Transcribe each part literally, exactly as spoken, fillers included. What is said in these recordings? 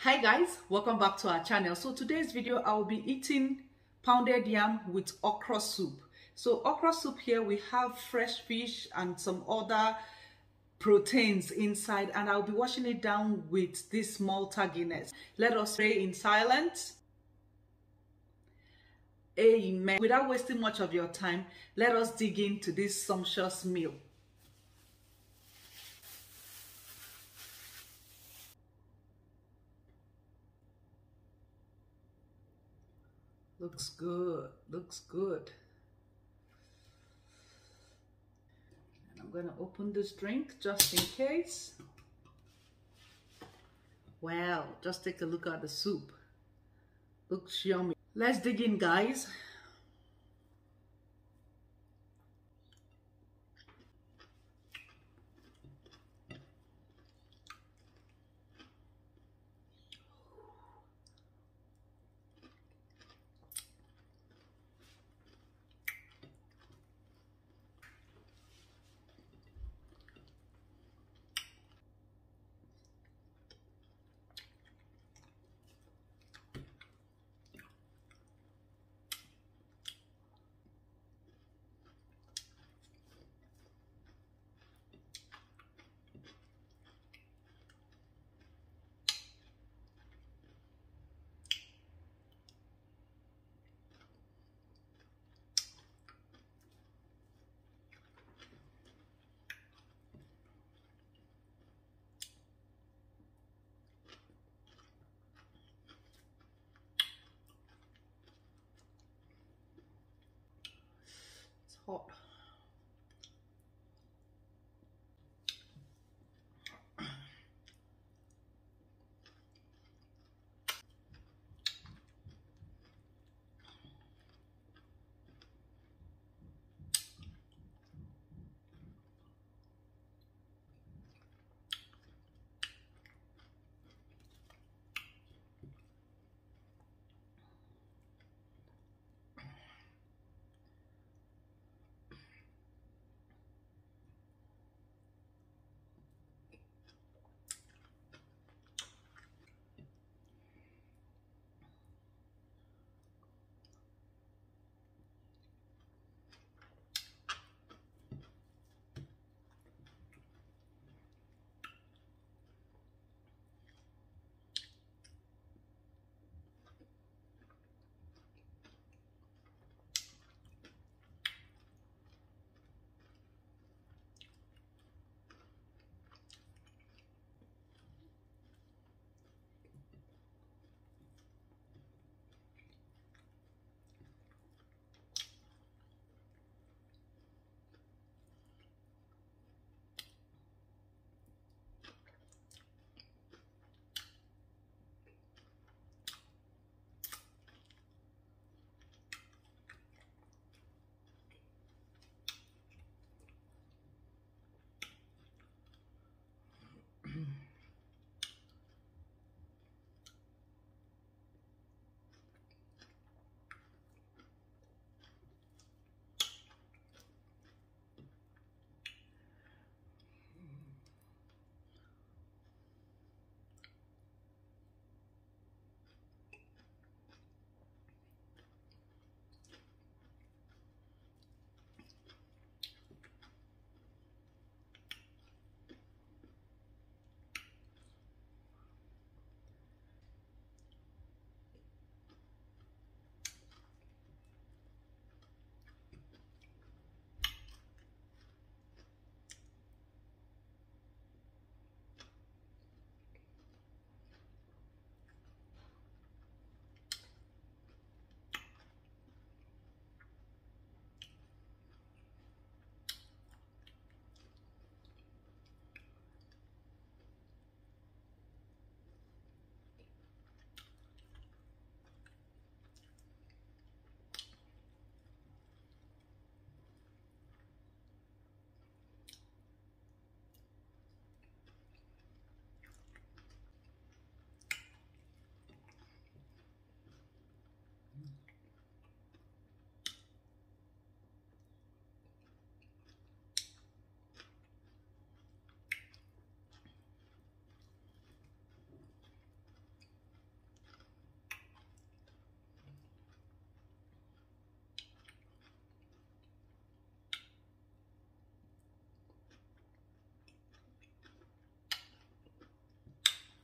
Hi guys, welcome back to our channel. So today's video I will be eating pounded yam with okra soup. So okra soup, here we have fresh fish and some other proteins inside, and I'll be washing it down with this Malta Guinness. Let us pray in silence. Amen. Without wasting much of your time, let us dig into this sumptuous meal. Looks good, looks good. And I'm gonna open this drink just in case. Wow, just take a look at the soup. Looks yummy. Let's dig in, guys. It's hot.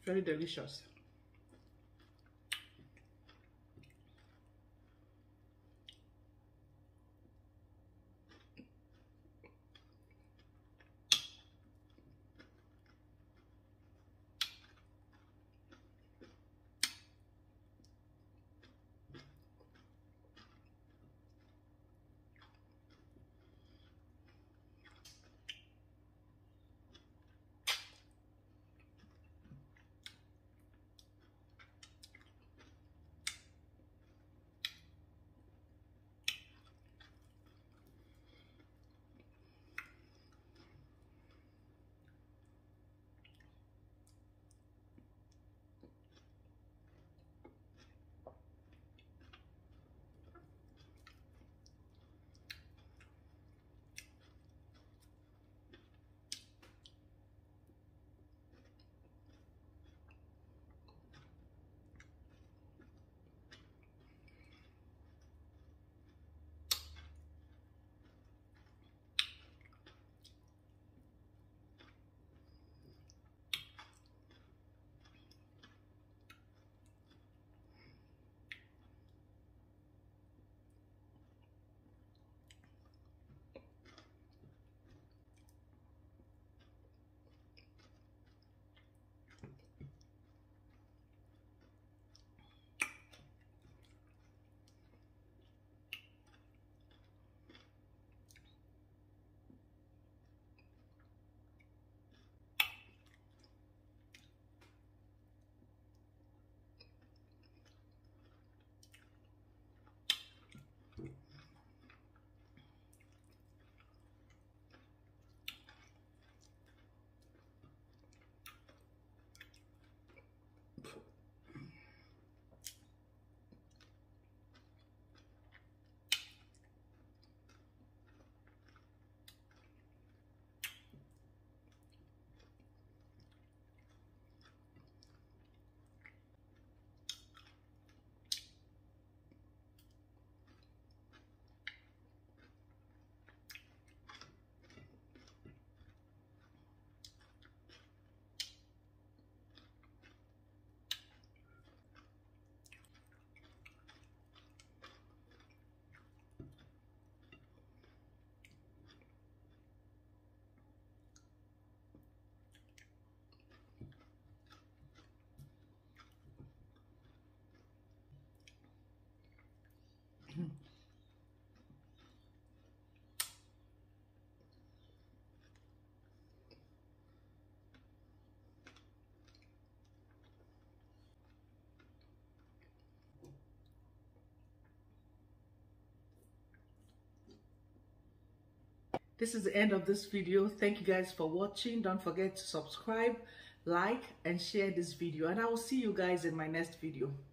Very delicious. This is the end of this video. Thank you guys for watching. Don't forget to subscribe, like, and share this video. And I will see you guys in my next video.